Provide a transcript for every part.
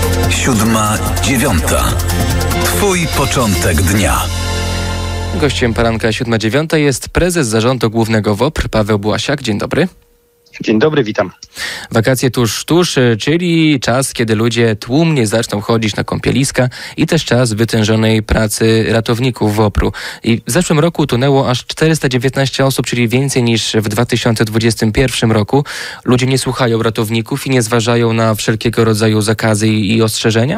7:09. Twój początek dnia. Gościem poranka 7:09 jest prezes Zarządu Głównego WOPR Paweł Błasiak. Dzień dobry. Dzień dobry, witam. Wakacje tuż, czyli czas, kiedy ludzie tłumnie zaczną chodzić na kąpieliska i też czas wytężonej pracy ratowników WOPR-u. I w zeszłym roku utonęło aż 419 osób, czyli więcej niż w 2021 roku. Ludzie nie słuchają ratowników i nie zważają na wszelkiego rodzaju zakazy i ostrzeżenia?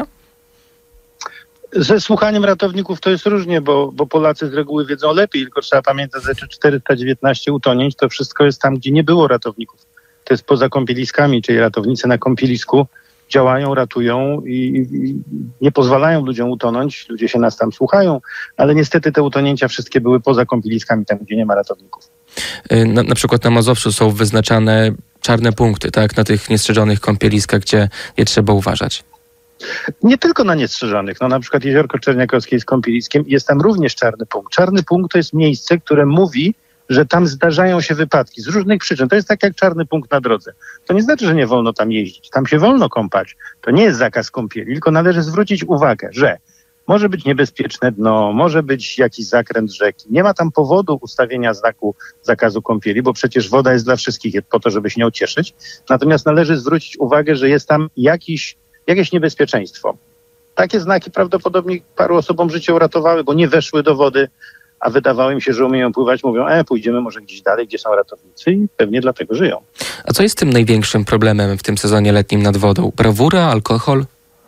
Ze słuchaniem ratowników to jest różnie, bo Polacy z reguły wiedzą lepiej, tylko trzeba pamiętać, że 419 utonięć to wszystko jest tam, gdzie nie było ratowników. To jest poza kąpieliskami, czyli ratownicy na kąpielisku działają, ratują i nie pozwalają ludziom utonąć. Ludzie się nas tam słuchają, ale niestety te utonięcia wszystkie były poza kąpieliskami, tam gdzie nie ma ratowników. Na przykład na Mazowszu są wyznaczane czarne punkty, tak, na tych niestrzeżonych kąpieliskach, gdzie je trzeba uważać. Nie tylko na niestrzeżonych. Na przykład Jeziorko Czerniakowskie jest kąpieliskiem i jest tam również czarny punkt. Czarny punkt to jest miejsce, które mówi, że tam zdarzają się wypadki z różnych przyczyn. To jest tak jak czarny punkt na drodze. To nie znaczy, że nie wolno tam jeździć. Tam się wolno kąpać. To nie jest zakaz kąpieli, tylko należy zwrócić uwagę, że może być niebezpieczne dno, może być jakiś zakręt rzeki. Nie ma tam powodu ustawienia znaku zakazu kąpieli, bo przecież woda jest dla wszystkich po to, żeby się nią cieszyć. Natomiast należy zwrócić uwagę, że jest tam jakieś niebezpieczeństwo. Takie znaki prawdopodobnie paru osobom życie uratowały, bo nie weszły do wody, a wydawało im się, że umieją pływać. Mówią, pójdziemy może gdzieś dalej, gdzie są ratownicy i pewnie dlatego żyją. A co jest tym największym problemem w tym sezonie letnim nad wodą? Brawura, alkohol?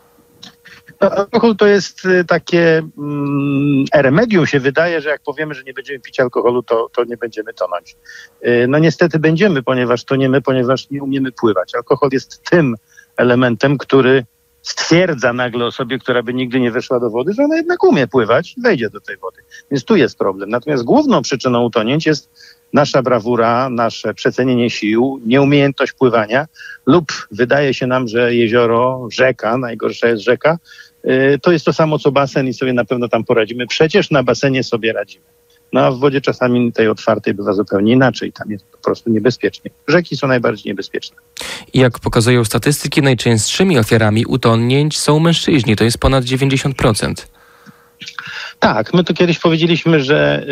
No, alkohol to jest takie remedium się wydaje, że jak powiemy, że nie będziemy pić alkoholu, to nie będziemy tonąć. No niestety będziemy, ponieważ toniemy, ponieważ nie umiemy pływać. Alkohol jest tym elementem, który stwierdza nagle osobie, która by nigdy nie weszła do wody, że ona jednak umie pływać i wejdzie do tej wody. Więc tu jest problem. Natomiast główną przyczyną utonięć jest nasza brawura, nasze przecenienie sił, nieumiejętność pływania lub wydaje się nam, że jezioro, rzeka, najgorsza jest rzeka, to jest to samo co basen i sobie na pewno tam poradzimy. Przecież na basenie sobie radzimy. No a w wodzie czasami tej otwartej bywa zupełnie inaczej. Tam jest po prostu niebezpiecznie. Rzeki są najbardziej niebezpieczne. I jak pokazują statystyki, najczęstszymi ofiarami utonięć są mężczyźni. To jest ponad 90%. Tak, my to kiedyś powiedzieliśmy, że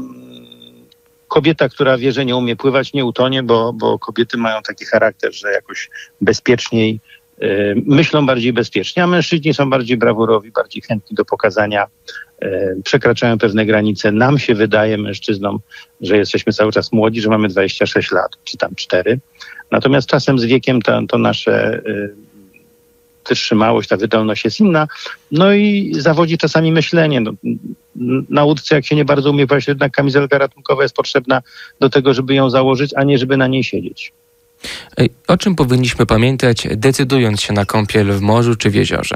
kobieta, która wie, że nie umie pływać, nie utonie, bo kobiety mają taki charakter, że jakoś bezpieczniej myślą bardziej bezpiecznie, a mężczyźni są bardziej brawurowi, bardziej chętni do pokazania, przekraczają pewne granice. Nam się wydaje, mężczyznom, że jesteśmy cały czas młodzi, że mamy 26 lat, czy tam 4. Natomiast czasem z wiekiem to nasze wytrzymałość, ta wydolność jest inna. No i zawodzi czasami myślenie. Na łódce, jak się nie bardzo umie pływać, jednak kamizelka ratunkowa jest potrzebna do tego, żeby ją założyć, a nie żeby na niej siedzieć. O czym powinniśmy pamiętać, decydując się na kąpiel w morzu czy w jeziorze?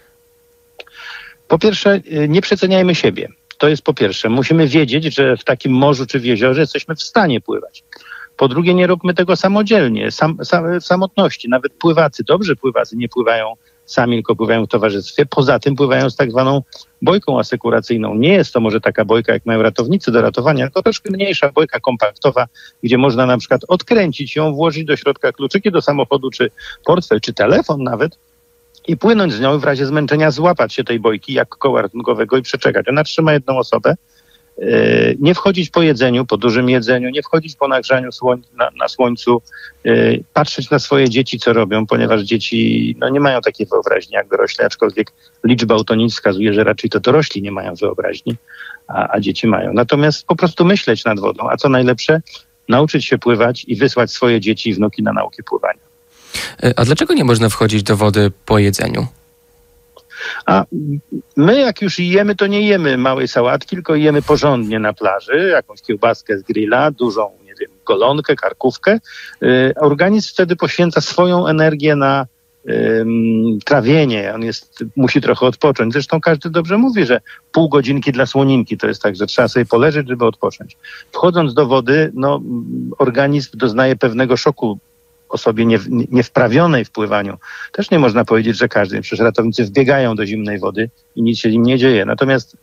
Po pierwsze, nie przeceniajmy siebie. To jest po pierwsze. Musimy wiedzieć, że w takim morzu czy w jeziorze jesteśmy w stanie pływać. Po drugie, nie róbmy tego samodzielnie, w samotności. Nawet pływacy, dobrzy pływacy nie pływają sami, tylko pływają w towarzystwie. Poza tym pływają z tak zwaną bojką asekuracyjną. Nie jest to może taka bojka, jak mają ratownicy do ratowania, tylko troszkę mniejsza bojka kompaktowa, gdzie można na przykład odkręcić ją, włożyć do środka kluczyki do samochodu, czy portfel, czy telefon nawet i płynąć z nią w razie zmęczenia, złapać się tej bojki jak koła ratunkowego i przeczekać. Ona trzyma jedną osobę. Nie wchodzić po jedzeniu, po dużym jedzeniu, nie wchodzić po nagrzaniu na słońcu, patrzeć na swoje dzieci, co robią, ponieważ dzieci nie mają takiej wyobraźni jak dorośli, aczkolwiek liczba utonięć wskazuje, że raczej to dorośli nie mają wyobraźni, a dzieci mają. Natomiast po prostu myśleć nad wodą, a co najlepsze, nauczyć się pływać i wysłać swoje dzieci i wnuki na naukę pływania. A dlaczego nie można wchodzić do wody po jedzeniu? A my jak już jemy, to nie jemy małej sałatki, tylko jemy porządnie na plaży, jakąś kiełbaskę z grilla, dużą, golonkę, karkówkę. Organizm wtedy poświęca swoją energię na trawienie. Musi trochę odpocząć. Zresztą każdy dobrze mówi, że pół godzinki dla słoninki to jest tak, że trzeba sobie poleżeć, żeby odpocząć. Wchodząc do wody, organizm doznaje pewnego szoku osobie niewprawionej w pływaniu. Też nie można powiedzieć, że każdy. Przecież ratownicy wbiegają do zimnej wody i nic się im nie dzieje. Natomiast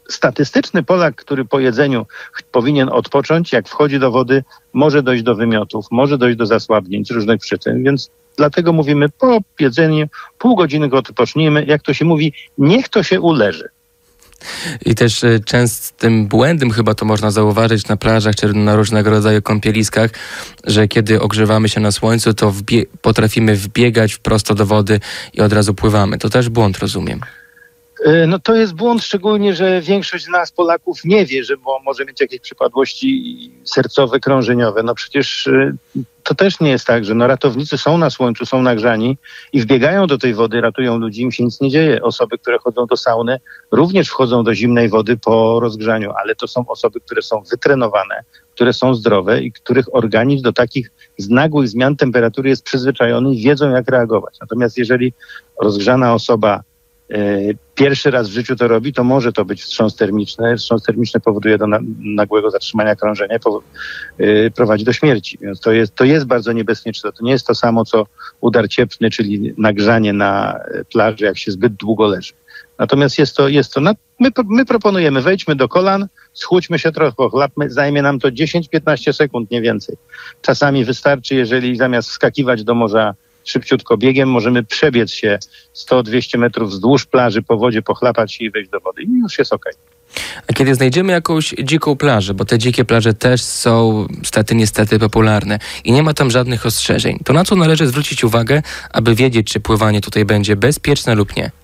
statystyczny Polak, który po jedzeniu powinien odpocząć, jak wchodzi do wody, może dojść do wymiotów, może dojść do zasłabnięć z różnych przyczyn, więc dlatego mówimy, po jedzeniu pół godziny go odpocznijmy, jak to się mówi, niech to się uleży. I też częstym błędem chyba to można zauważyć na plażach czy na różnego rodzaju kąpieliskach, że kiedy ogrzewamy się na słońcu, to potrafimy wbiegać prosto do wody i od razu pływamy. To też błąd, rozumiem. No to jest błąd, szczególnie, że większość z nas, Polaków, nie wie, że może mieć jakieś przypadłości sercowe, krążeniowe. No przecież to też nie jest tak, że ratownicy są na słońcu, są nagrzani i wbiegają do tej wody, ratują ludzi, im się nic nie dzieje. Osoby, które chodzą do sauny, również wchodzą do zimnej wody po rozgrzaniu, ale to są osoby, które są wytrenowane, które są zdrowe i których organizm do takich nagłych zmian temperatury jest przyzwyczajony i wiedzą, jak reagować. Natomiast jeżeli rozgrzana osoba pierwszy raz w życiu to robi, to może to być wstrząs termiczny. Wstrząs termiczny powoduje do nagłego zatrzymania krążenia, prowadzi do śmierci. Więc to jest bardzo niebezpieczne. To nie jest to samo, co udar cieplny, czyli nagrzanie na plaży, jak się zbyt długo leży. Natomiast my proponujemy, wejdźmy do kolan, schudźmy się trochę, pochlapmy, zajmie nam to 10-15 sekund, nie więcej. Czasami wystarczy, jeżeli zamiast wskakiwać do morza szybciutko biegiem, możemy przebiec się 100-200 metrów wzdłuż plaży po wodzie, pochlapać się i wejść do wody. I już jest okej. A kiedy znajdziemy jakąś dziką plażę, bo te dzikie plaże też są niestety popularne i nie ma tam żadnych ostrzeżeń, to na co należy zwrócić uwagę, aby wiedzieć, czy pływanie tutaj będzie bezpieczne lub nie?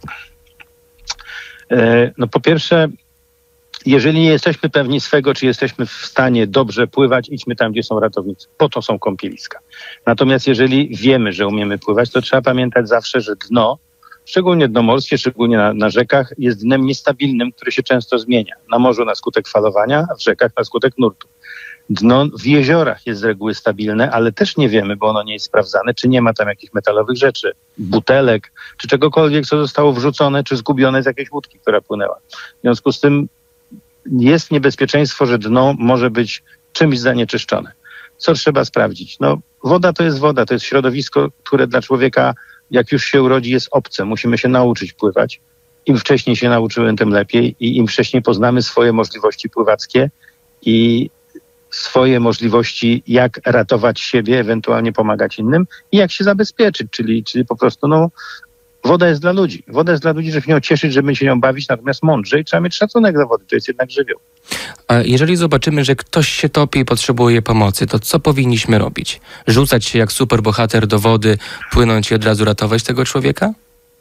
No po pierwsze, jeżeli nie jesteśmy pewni swego, czy jesteśmy w stanie dobrze pływać, idźmy tam, gdzie są ratownicy. Po to są kąpieliska. Natomiast jeżeli wiemy, że umiemy pływać, to trzeba pamiętać zawsze, że dno, szczególnie dno morskie, szczególnie na rzekach, jest dnem niestabilnym, który się często zmienia. Na morzu na skutek falowania, a w rzekach na skutek nurtu. Dno w jeziorach jest z reguły stabilne, ale też nie wiemy, bo ono nie jest sprawdzane, czy nie ma tam jakichś metalowych rzeczy, butelek, czy czegokolwiek, co zostało wrzucone, czy zgubione z jakiejś łódki, która płynęła. W związku z tym jest niebezpieczeństwo, że dno może być czymś zanieczyszczone. Co trzeba sprawdzić? No, woda to jest woda, to jest środowisko, które dla człowieka, jak już się urodzi, jest obce. Musimy się nauczyć pływać. Im wcześniej się nauczyłem, tym lepiej i im wcześniej poznamy swoje możliwości pływackie i swoje możliwości, jak ratować siebie, ewentualnie pomagać innym i jak się zabezpieczyć, czyli po prostu woda jest dla ludzi. Woda jest dla ludzi, żeby się nią cieszyć, żeby się nią bawić, natomiast mądrze i trzeba mieć szacunek dla wody. To jest jednak żywioł. A jeżeli zobaczymy, że ktoś się topi i potrzebuje pomocy, to co powinniśmy robić? Rzucać się jak superbohater do wody, płynąć i od razu ratować tego człowieka?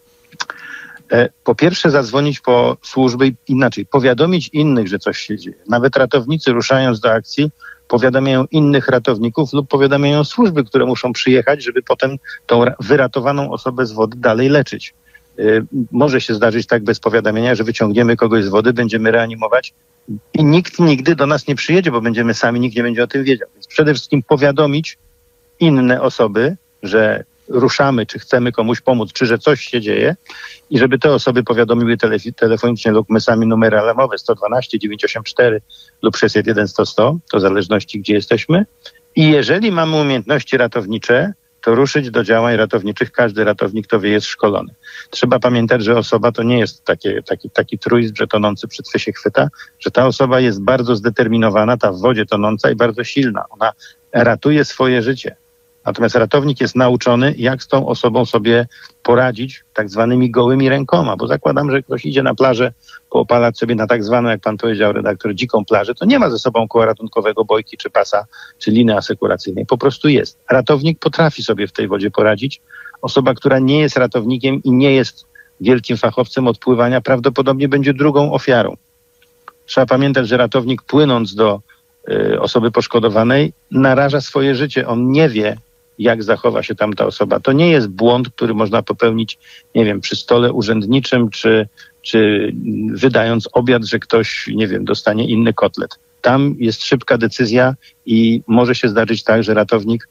Po pierwsze zadzwonić po służby, inaczej, powiadomić innych, że coś się dzieje. Nawet ratownicy ruszając do akcji powiadamiają innych ratowników lub powiadamiają służby, które muszą przyjechać, żeby potem tą wyratowaną osobę z wody dalej leczyć. Może się zdarzyć tak bez powiadamiania, że wyciągniemy kogoś z wody, będziemy reanimować i nikt nigdy do nas nie przyjedzie, bo będziemy sami, nikt nie będzie o tym wiedział. Więc przede wszystkim powiadomić inne osoby, że ruszamy, czy chcemy komuś pomóc, czy że coś się dzieje i żeby te osoby powiadomiły telefonicznie lub my sami numery alarmowe 112, 984 lub 601 100 100, to w zależności gdzie jesteśmy. I jeżeli mamy umiejętności ratownicze, to ruszyć do działań ratowniczych. Każdy ratownik to wie, jest szkolony. Trzeba pamiętać, że osoba to nie jest taki truizm, że tonący przy twy się chwyta, że ta osoba jest bardzo zdeterminowana, ta w wodzie tonąca i bardzo silna. Ona ratuje swoje życie. Natomiast ratownik jest nauczony, jak z tą osobą sobie poradzić tak zwanymi gołymi rękoma, bo zakładam, że ktoś idzie na plażę poopalać sobie na tak zwaną, jak pan powiedział redaktor, dziką plażę, to nie ma ze sobą koła ratunkowego, bojki czy pasa, czy liny asekuracyjnej. Po prostu jest. Ratownik potrafi sobie w tej wodzie poradzić. Osoba, która nie jest ratownikiem i nie jest wielkim fachowcem od pływania, prawdopodobnie będzie drugą ofiarą. Trzeba pamiętać, że ratownik płynąc do osoby poszkodowanej naraża swoje życie. On nie wie, jak zachowa się tamta osoba. To nie jest błąd, który można popełnić, nie wiem, przy stole urzędniczym, czy wydając obiad, że ktoś, nie wiem, dostanie inny kotlet. Tam jest szybka decyzja i może się zdarzyć tak, że ratownik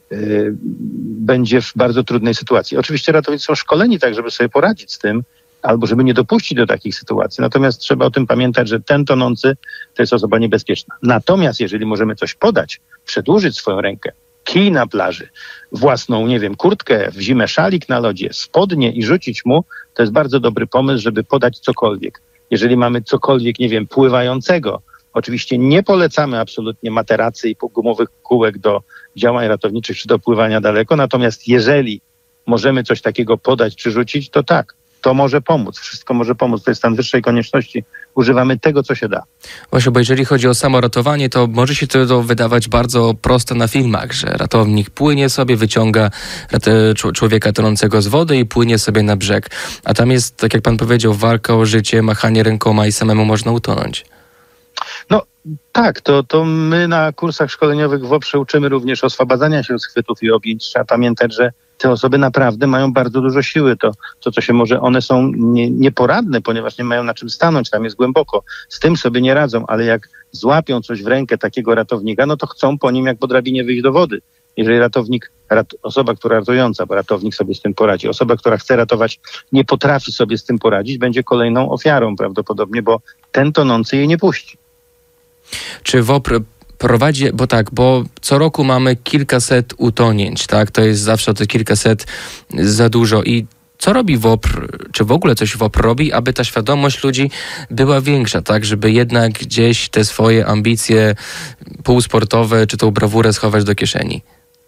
będzie w bardzo trudnej sytuacji. Oczywiście ratownicy są szkoleni tak, żeby sobie poradzić z tym, albo żeby nie dopuścić do takich sytuacji. Natomiast trzeba o tym pamiętać, że ten tonący to jest osoba niebezpieczna. Natomiast jeżeli możemy coś podać, przedłużyć swoją rękę, kij na plaży, własną, nie wiem, kurtkę, w zimę szalik na lodzie, spodnie i rzucić mu, to jest bardzo dobry pomysł, żeby podać cokolwiek. jeżeli mamy cokolwiek, nie wiem, pływającego, oczywiście nie polecamy absolutnie materacy i gumowych kółek do działań ratowniczych czy do pływania daleko, natomiast jeżeli możemy coś takiego podać czy rzucić, to tak, to może pomóc, wszystko może pomóc, to jest stan wyższej konieczności, używamy tego, co się da. Właśnie, bo jeżeli chodzi o samoratowanie, to może się to wydawać bardzo prosto na filmach, że ratownik płynie sobie, wyciąga człowieka tonącego z wody i płynie sobie na brzeg. A tam jest, tak jak pan powiedział, walka o życie, machanie rękoma i samemu można utonąć. No tak, to my na kursach szkoleniowych w WOPR-ze uczymy również oswabadzania się od schwytów i objęć. Trzeba pamiętać, że te osoby naprawdę mają bardzo dużo siły. To co się może, one są nieporadne, ponieważ nie mają na czym stanąć, tam jest głęboko. Z tym sobie nie radzą, ale jak złapią coś w rękę takiego ratownika, no to chcą po nim jak po drabinie wyjść do wody. Jeżeli osoba, która ratująca, bo ratownik sobie z tym poradzi, osoba, która chce ratować, nie potrafi sobie z tym poradzić, będzie kolejną ofiarą prawdopodobnie, bo ten tonący jej nie puści. Czy WOPR prowadzi, bo co roku mamy kilkaset utonięć, tak? To jest zawsze te kilkaset za dużo. I co robi WOPR, czy w ogóle coś WOPR robi, aby ta świadomość ludzi była większa, tak? Żeby jednak gdzieś te swoje ambicje półsportowe, czy tą brawurę schować do kieszeni?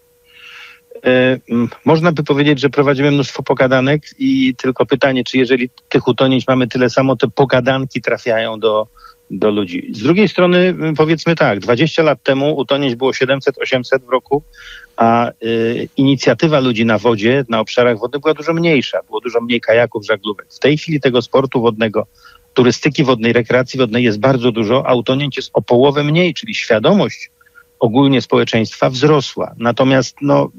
Można by powiedzieć, że prowadzimy mnóstwo pogadanek i tylko pytanie, czy jeżeli tych utonięć mamy tyle samo, te pogadanki trafiają do ludzi. Z drugiej strony powiedzmy tak, 20 lat temu utonięć było 700-800 w roku, a inicjatywa ludzi na wodzie, na obszarach wodnych była dużo mniejsza. Było dużo mniej kajaków, żaglówek. W tej chwili tego sportu wodnego, turystyki wodnej, rekreacji wodnej jest bardzo dużo, a utonięć jest o połowę mniej, czyli świadomość ogólnie społeczeństwa wzrosła. Natomiast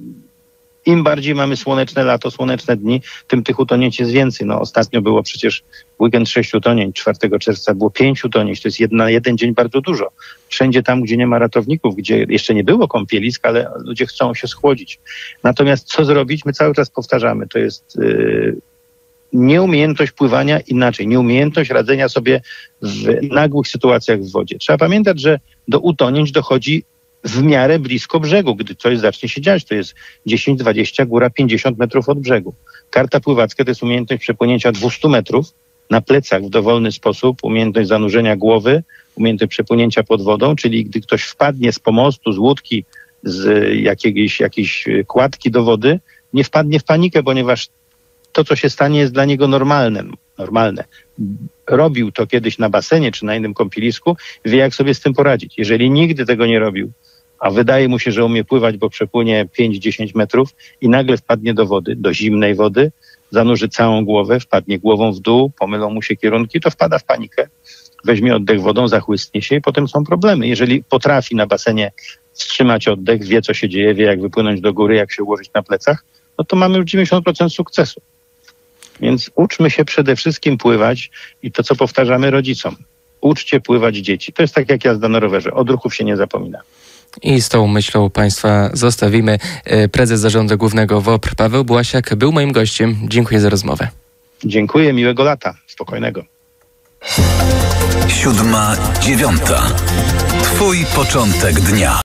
im bardziej mamy słoneczne lato, słoneczne dni, tym tych utonięć jest więcej. Ostatnio było przecież weekend 6 utonięć, 4 czerwca było 5 utonięć, to jest na jeden dzień bardzo dużo. Wszędzie tam, gdzie nie ma ratowników, gdzie jeszcze nie było kąpielisk, ale ludzie chcą się schłodzić. Natomiast co zrobić? My cały czas powtarzamy, to jest nieumiejętność pływania inaczej, nieumiejętność radzenia sobie w nagłych sytuacjach w wodzie. Trzeba pamiętać, że do utonięć dochodzi w miarę blisko brzegu, gdy coś zacznie się dziać. To jest 10, 20, góra 50 metrów od brzegu. Karta pływacka to jest umiejętność przepłynięcia 200 metrów na plecach w dowolny sposób, umiejętność zanurzenia głowy, umiejętność przepłynięcia pod wodą, czyli gdy ktoś wpadnie z pomostu, z łódki, z jakiejś kładki do wody, nie wpadnie w panikę, ponieważ to, co się stanie, jest dla niego normalne. Robił to kiedyś na basenie czy na innym kąpielisku, wie, jak sobie z tym poradzić. Jeżeli nigdy tego nie robił, a wydaje mu się, że umie pływać, bo przepłynie 5-10 metrów i nagle wpadnie do wody, do zimnej wody, zanurzy całą głowę, wpadnie głową w dół, pomylą mu się kierunki, to wpada w panikę, weźmie oddech wodą, zachłysnie się i potem są problemy. Jeżeli potrafi na basenie wstrzymać oddech, wie, co się dzieje, wie, jak wypłynąć do góry, jak się ułożyć na plecach, no to mamy już 90% sukcesu. Więc uczmy się przede wszystkim pływać i to, co powtarzamy rodzicom. Uczcie pływać dzieci. To jest tak jak jazda na rowerze. Od ruchów się nie zapomina. I z tą myślą Państwa zostawimy. Prezes Zarządu Głównego WOPR Paweł Błasiak był moim gościem. Dziękuję za rozmowę. Dziękuję. Miłego lata. Spokojnego. 7:09. Twój początek dnia.